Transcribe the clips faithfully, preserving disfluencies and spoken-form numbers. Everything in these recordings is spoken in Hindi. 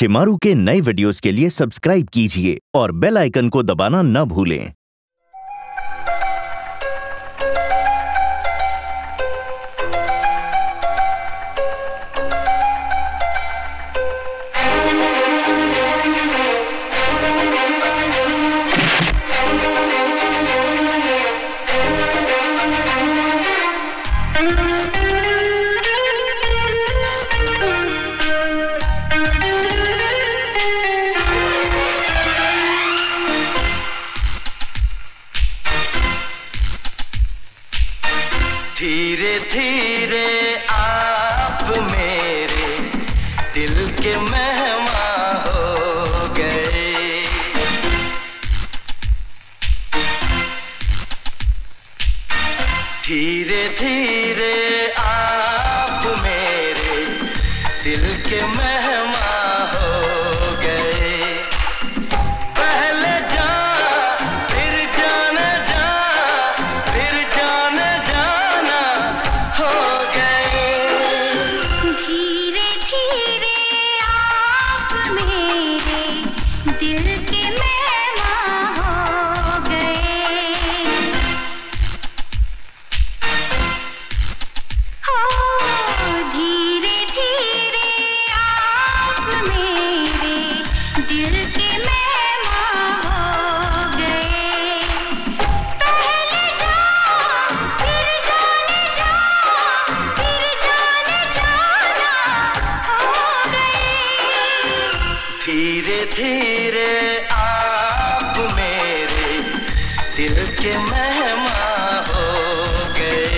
शिमारू के नए वीडियोस के लिए सब्सक्राइब कीजिए और बेल आइकन को दबाना न भूलें। धीरे धीरे आप मेरे दिल के मेहमान हो गए। धीरे धीरे आप मेरे दिल के मेहमान हो गए। पहले जान फिर जाने जा फिर जाने जाना हो गए। धीरे धीरे आप मेरे दिल के मेहमान हो गए। हो धीरे धीरे आप मेरे दिल के मेहमान हो गए। पहले जा फिर जाने जा फिर जाने जाना हो गए। धीरे धीरे आप मेरे दिल के मेहमान हो गए।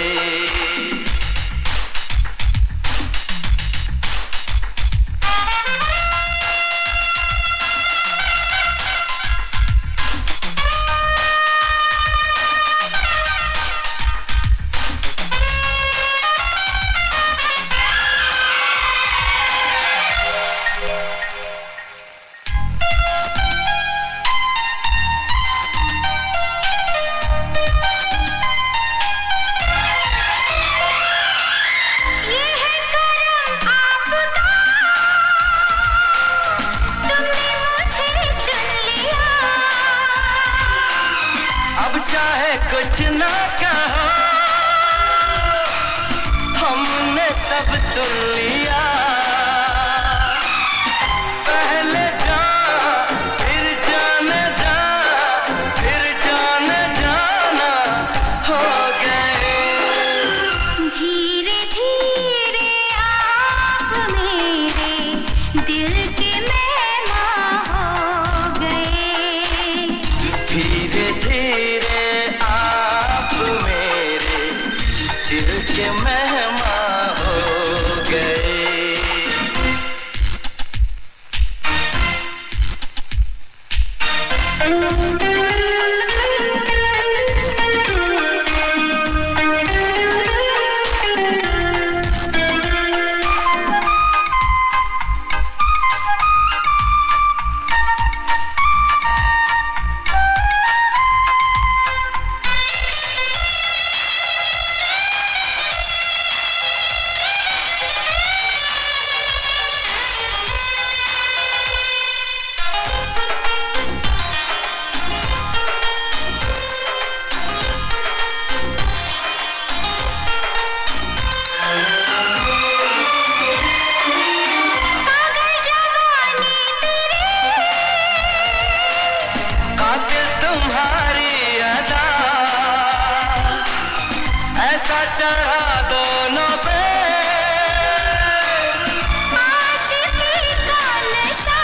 ये है करम आपका, तुमने मुझे चुन लिया। अब चाहे कुछ ना कहो, हमने सब सुन लिया। पहले जा फिर जाने जा फिर जाने जाना हो गए। धीरे धीरे आप मेरे दिल के मेहमान हो गए। धीरे धीरे आप मेरे दिल के मेहमान हो गए। पागल जवानी तेरी, कातिल तुम्हारी अदा, ऐसा चढ़ा दोनों पे आशिकी का नशा।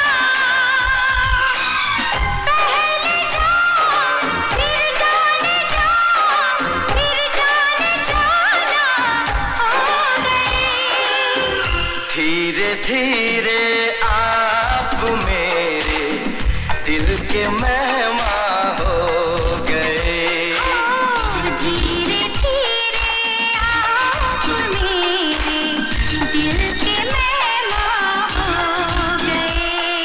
पहले जा फिर जाने जा फिर जाने जाना हो गए। धीरे धीरे आप मेरे दिल के मेहमान हो गए। धीरे धीरे आप मेरे दिल के मेहमान हो गए।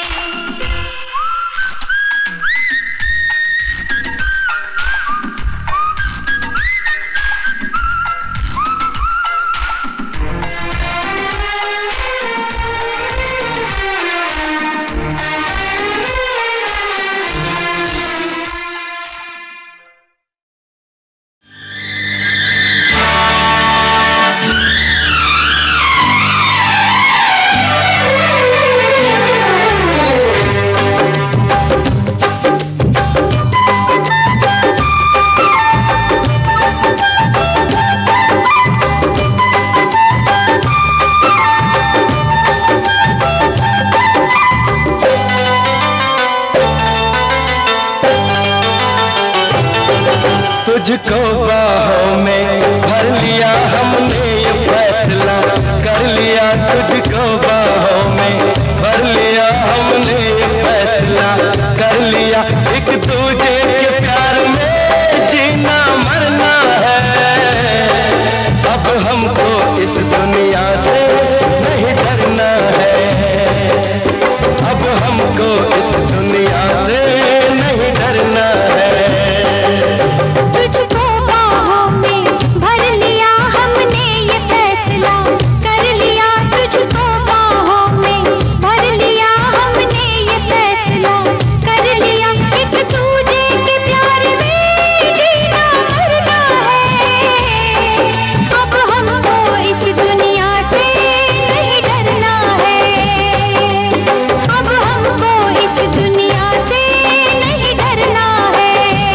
तुझको बाहों में भर लिया हमने ये फैसला कर लिया, तुझको बाहों में भर लिया हमने ये फैसला कर लिया। एक दूजे के प्यार में जीना मरना है, अब हमको इस दुनिया से नहीं डरना है, अब हमको इस दुनिया से नहीं डरना है। तुझको बाहों में भर लिया हमने ये फैसला कर लिया, तुझको बाहों में भर लिया हमने ये फैसला कर लिया। एक दूजे के प्यार में जीना मरना है, अब हमको इस दुनिया से नहीं डरना है, अब हमको इस दुनिया से नहीं डरना है।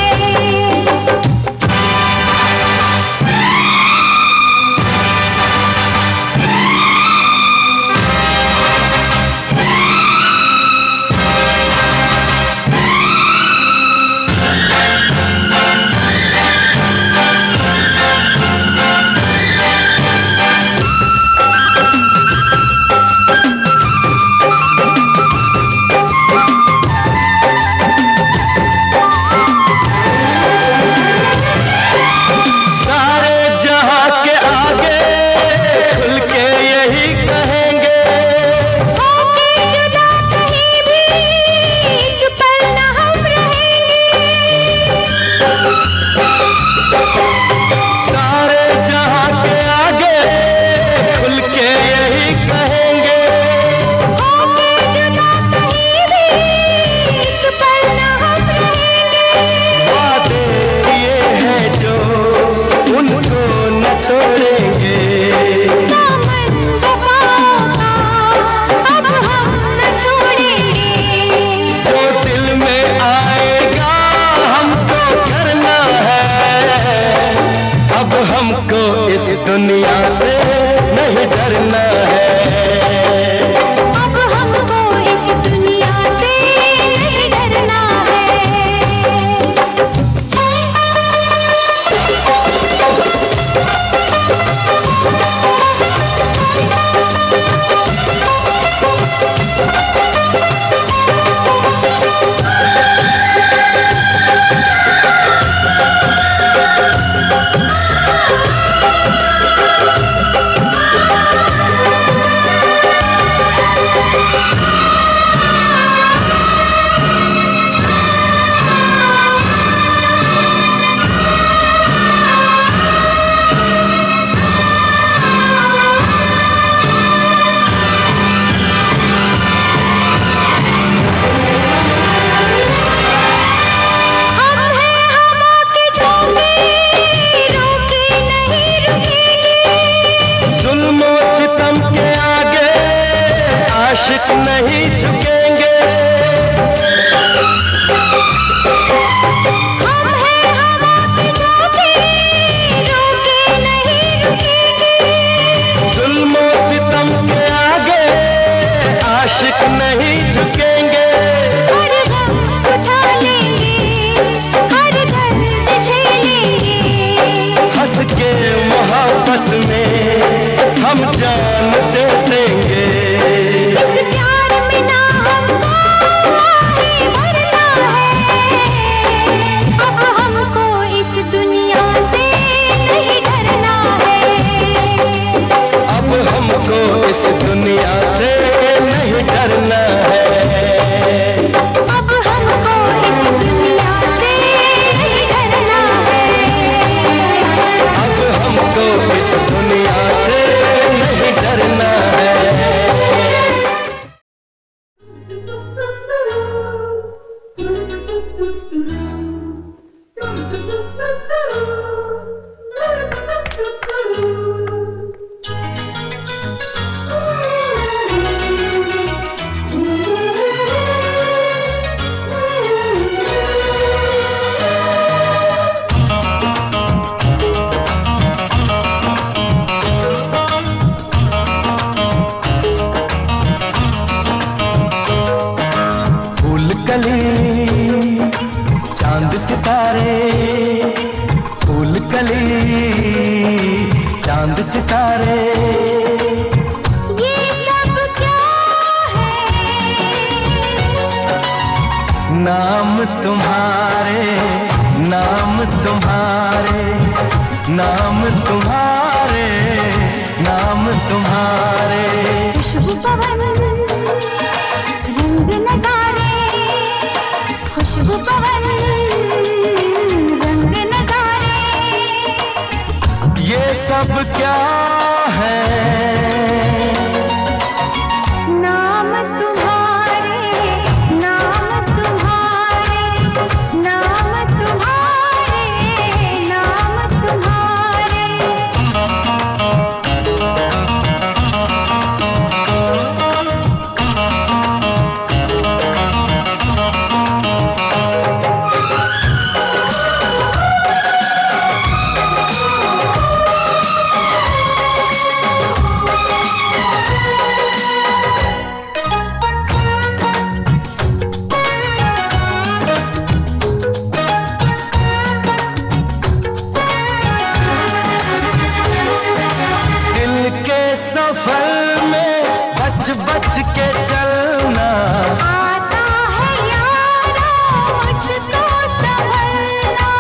सारे जहां के आगे खुल के यही कहेंगे, होके जुदा कहीं भी एक पल न हम रहेंगे। सारे जहां के आगे खुल के यही कहेंगे, होके जुदा कहीं भी एक पल न हम रहेंगे। वादे ये है जो उनको न तोड़ेंगे, दामन वफाओं का अब हम न छोड़ेंगे। जो दिल में आएगा हमको करना है, अब हमको इस दुनिया से नहीं डरना है, अब हमको इस दुनिया से नहीं डरना है। हम हैं हवा के झोंके, रोके नहीं रुकेंगे। जुल्मों सितम के आगे आशिक नहीं झुकेंगे, हम हैं हवा के झोंके, रोके नहीं रुकेंगे। जुल्मों सितम के आगे आशिक नहीं झुकेंगे। हर गम उठा लेंगे, हर दर्द झेलेंगे। हंस के मोहब्बत में हम जान दे देंगे, इस प्यार में ना हमको आगे बढ़ना है, अब हमको इस दुनिया से नहीं डरना है, अब हमको इस दुनिया से नहीं डरना है, अब हमको इस दुनिया से नहीं डरना है, अब हमको इस दुनिया से नहीं डरना है। चांद सितारे, ये सब क्या है? नाम तुम्हारे, नाम तुम्हारे, नाम तुम्हारे, नाम तुम्हारे। खुशबू पवन रंग नजारे, खुशबू पवन रंग नजारे, ये सब क्या है? नाम तुम्हारे, नाम तुम्हारे, नाम तुम्हारे, नाम तुम्हारे। सफर में बच बच के चलना, आता है यारा मुझको संभलना,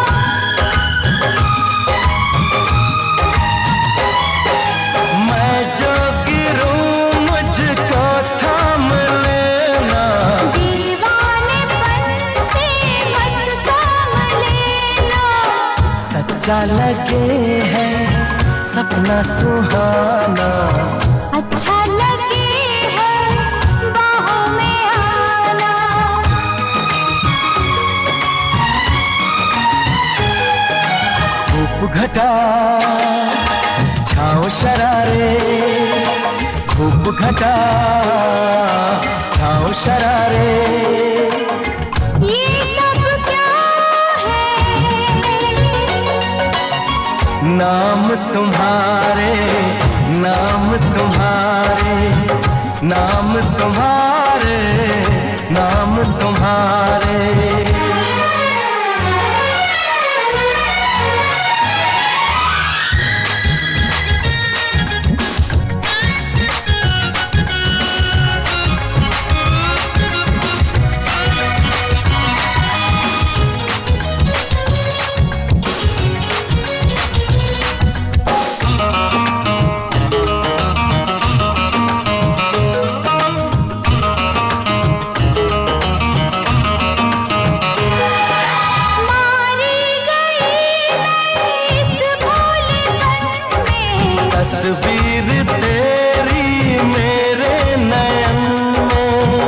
मैं जो गिरूं मुझको थाम लेना, दीवानेपन से मत काम लेना, सच्चा लगे है सपना सुहाना, अच्छा लगे है बाहों में आना, धूप घटा छाँव शरारे, धूप घटा छाँव शरारे, ये सब क्या है? नाम तुम्हारे, नाम तुम्हारे, नाम तुम्हारे, नाम तुम्हारे। तस्वीर तेरी मेरे नयन में,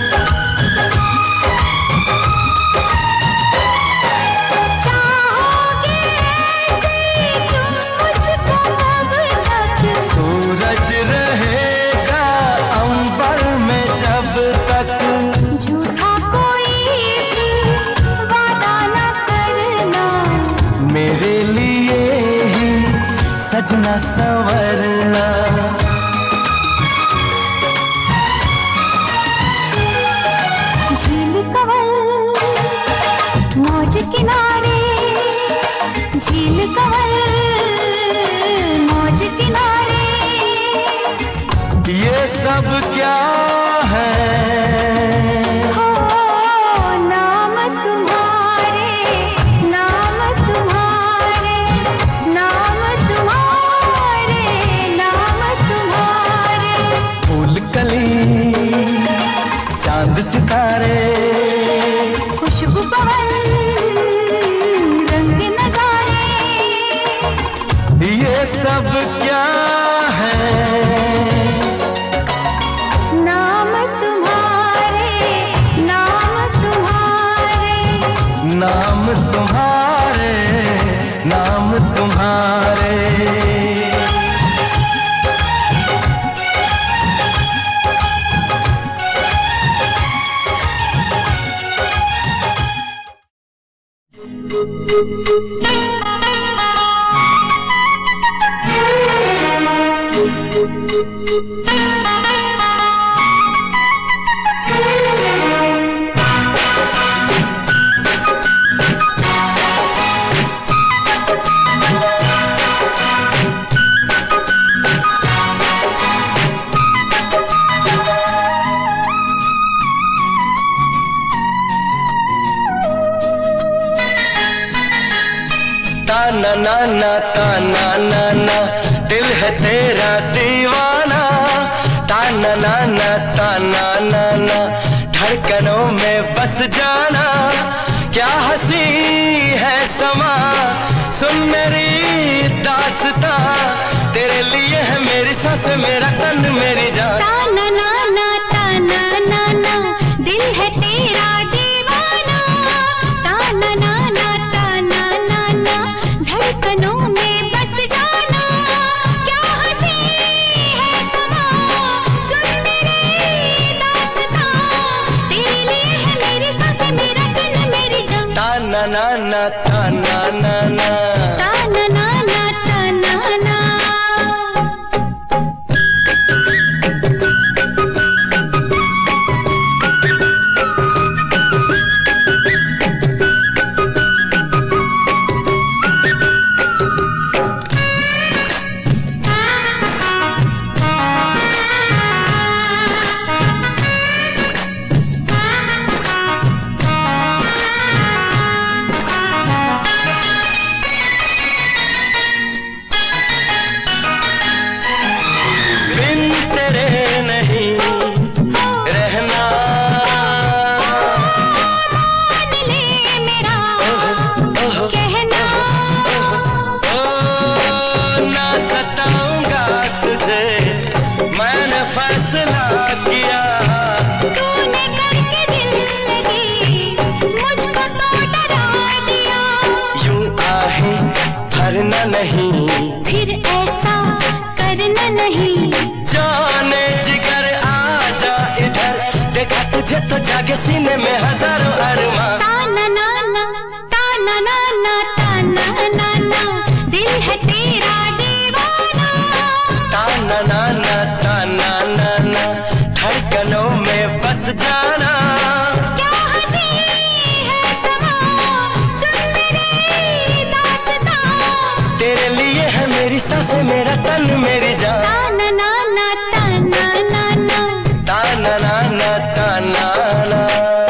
चाहोगे ऐसे तुम मुझको कब तक, सूरज रहेगा अंबर में जब तक, झूठा कोई भी वादा न करना, मेरे लिए ही सजना संवरना, झील कवल मौज किनारे, झील कवल मौज किनारे, ये सब क्या है? हो नाम तुम्हारे, नाम तुम्हारे, नाम तुम्हारे, नाम तुम्हारे। फूल कली चांद सितारे, खुशबू पवन रंग नजारे, ये सब क्या है? नाम तुम्हारे, नाम तुम्हारे, नाम तुम्हारे, नाम तुम्हारे। ताना ना ना ताना ना ना दिल है तेरा दीवाना, ताना ना ना ताना ना ना धड़कनों में बस जाना। क्या हंसी है समा सुन मेरी दास्तां, तेरे लिए है मेरी सांस मेरा तन मेरी जान। ताना ना ना ताना ना ना दिल है तेरा दीवाना, ताना ना ना ताना ना ना धड़कनों में बस जाना। क्या हंसी है समा सुन मेरी दास्तां, तेरे लिए है मेरी सांस मेरा तन मेरी जान। ताना ना ना ताना ना ना ताना ना ना ताना ना। नहीं फिर ऐसा करना नहीं, जाने जिगर आजा इधर, देखा तुझे तो जागे सीने में हजारों अरमां। ताना ना ना ताना ना ना ताना ना ना दिल है तेरा दीवाना, ताना ना ना ताना ना ना धड़कनों में बस जाना। क्या हंसी है समा सुन मेरी दास्तां, तेरे लिए है मेरी सांसें मेरा तन मेरी जान। ताना ना ना ताना ना ना ताना ना ना ताना ना।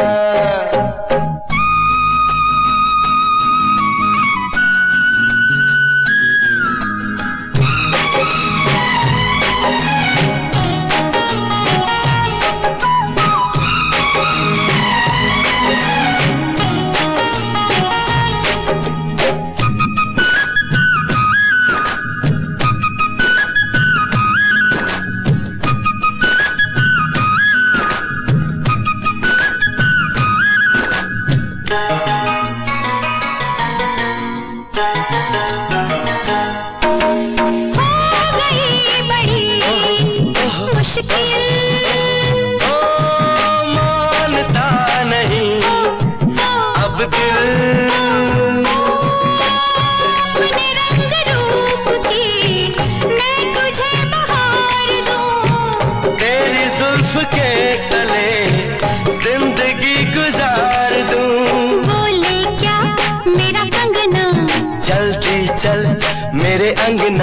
चल मेरे अंगना,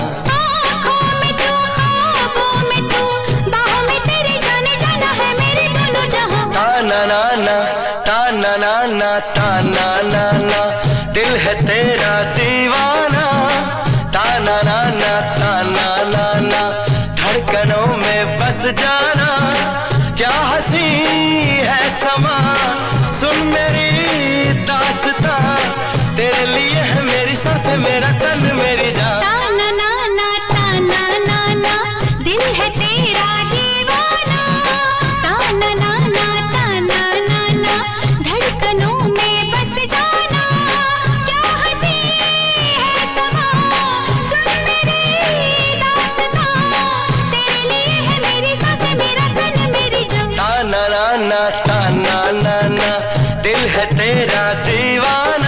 आँखों में तू ख्वाबों में तू बाहों में तेरे जाने जाना है मेरे दोनों जहां। ताना ना ना ताना ना ना ताना ना ना दिल है तेरा दीवाना, ताना ना ना ताना ना ना धड़कनों में बस जाना। क्या हंसी है समा सुन मेरी दास्तां, तेरे लिए है मेरी सांसें मेरा तन मेरी जान। ताना ना ना ताना ना ना दिल है तेरा दीवाना, ताना ना ना ताना ना ना धड़कनों में बस जाना। क्या हंसी है समा सुन मेरी दास्तां, तेरे लिए है मेरी सांसें मेरा तन मेरी जान। ताना ना ना ताना ना ना दिल है तेरा दीवाना,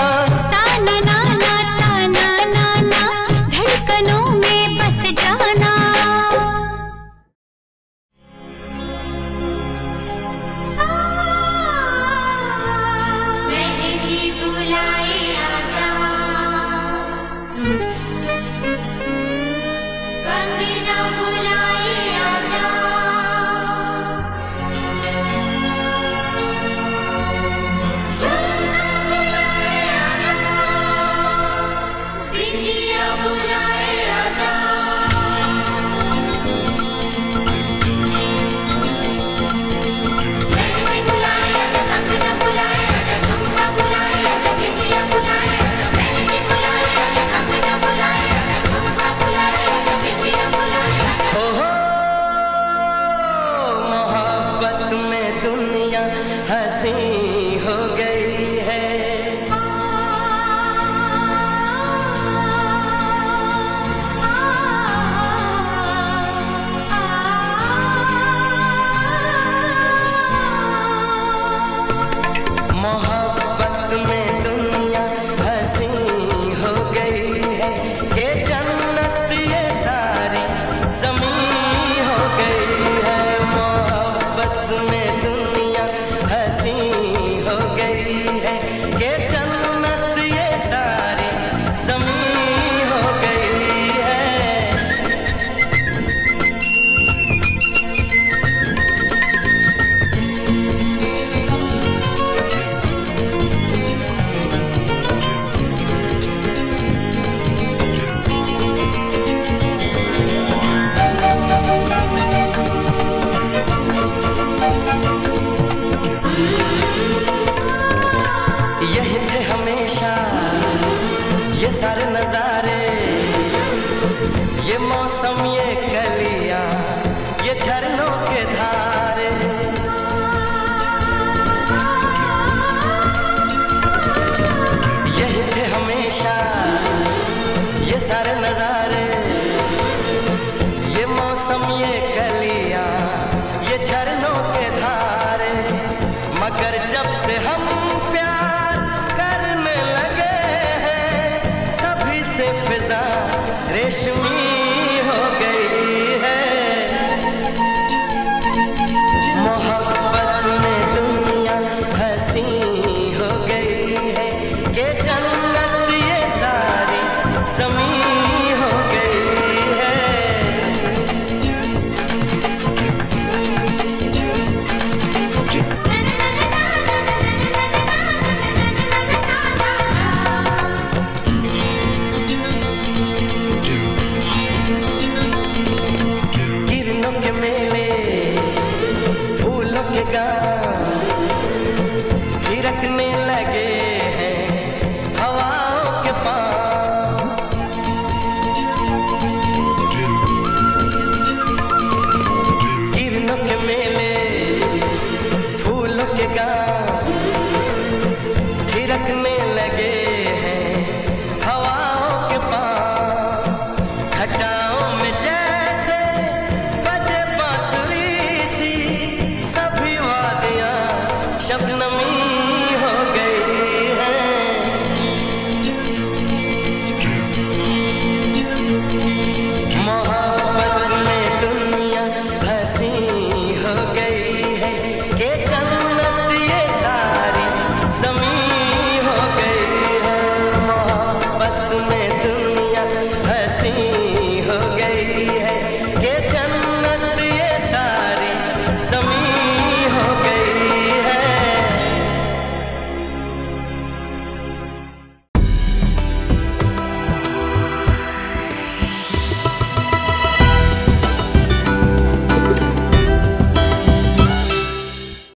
ताना ना ना ताना ना ना धड़कनों में बस जाना। मैंने भी बुलाए आजा, रंग ना बुलाए आजा, मगर जब से हम प्यार करने लगे हैं तभी से फिजा रेशमी हो गई है। मोहब्बत में दुनिया हंसी हो गई है कि जन्नत ये सारी ज़मीं हो गई है। किरणों के मेले फूलों के गाँव थिरकने लगे हैं हवाओं के पाँव। किरणों के मेले फूलों के गाँव थिरकने लगे हैं हवाओं के पाँव। घटाओं में जैसे बजे बांसुरी सी सभी वादियाँ शबनम